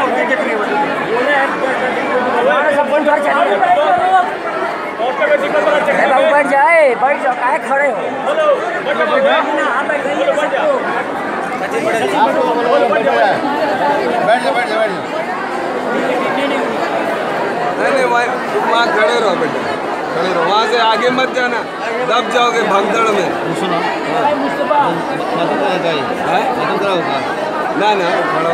बैठ जाए, बैठ जाओ, काहे खड़े हो? नहीं वहाँ खड़े रहो बेटा, खड़े रहो, वहाँ से आगे मत जाना, दब जाओगे भगदड़ में। ना ना खड़ा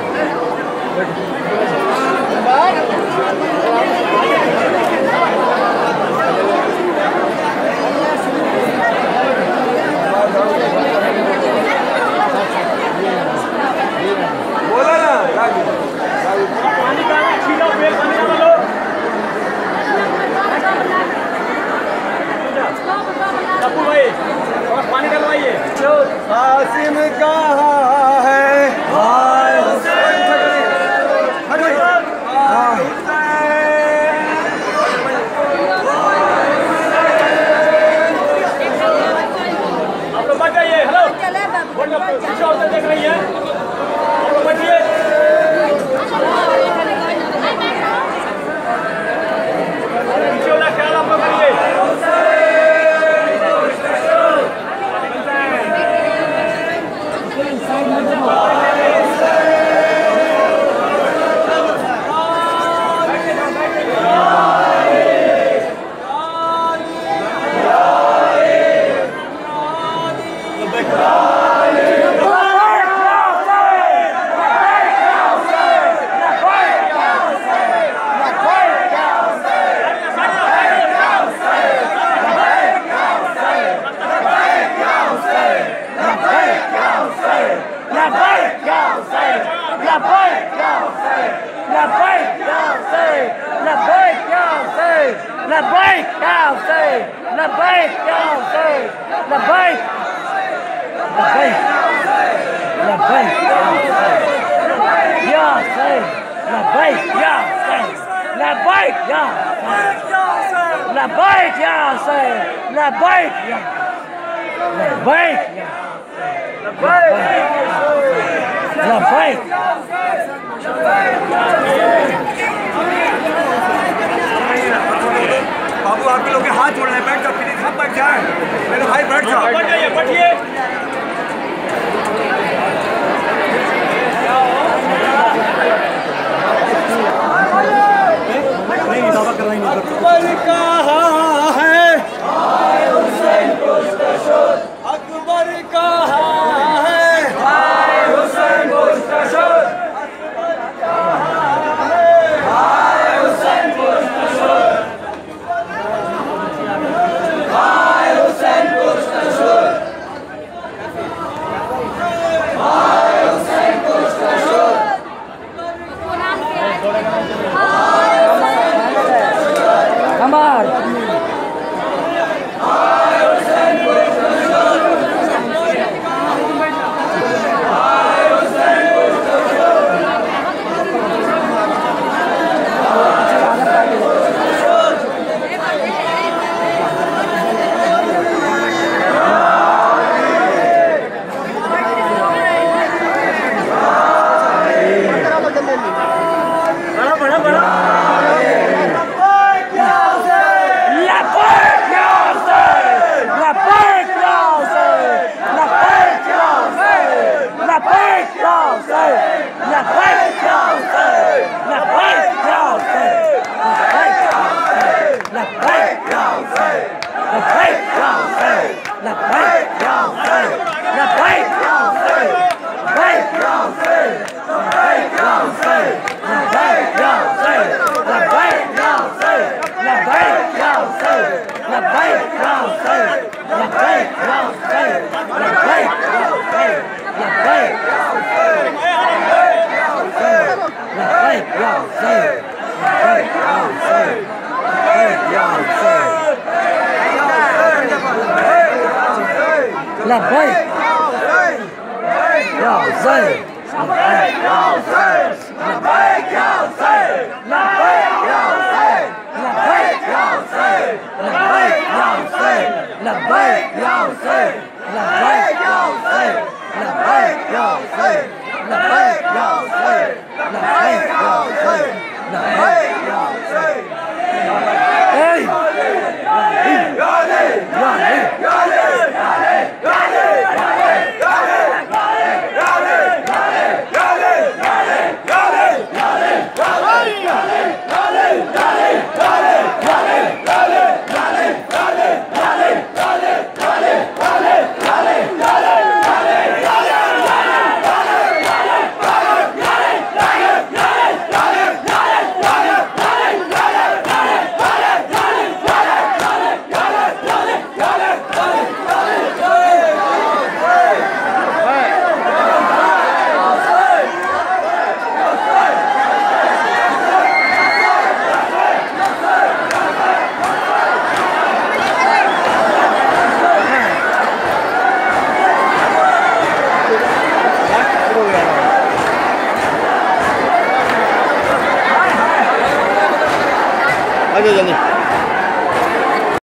बोला ना पानी का छीना पेड़ पानी का लो टप्पू भाई और पानी डलवाइए। कासिम कहाँ है हाय हुसैन आप लोग बच जाइए। हेलो देख रही है आप लोग बचिए। ख्याल आप लोग करिए। बाबू आप लोग के हाथ जोड़ रहे हैं, बैठ जाओ प्लीज, हम बैठ जाए मेरे भाई, बैठ जाओ, बैठ जाइए, बैठिए। अकबर कहाँ है हाय हुसैन पुष्टशोध, अकबर कहाँ है हाय हुसैन पुष्टशोध, अकबर कहाँ है हाय हुसैन पुष्टशोध, हाय हुसैन पुष्टशोध, हाय हुसैन पुष्टशोध, हमार Labbaik ya Hussein, labbaik ya Hussein, labbaik अच्छा जल्दी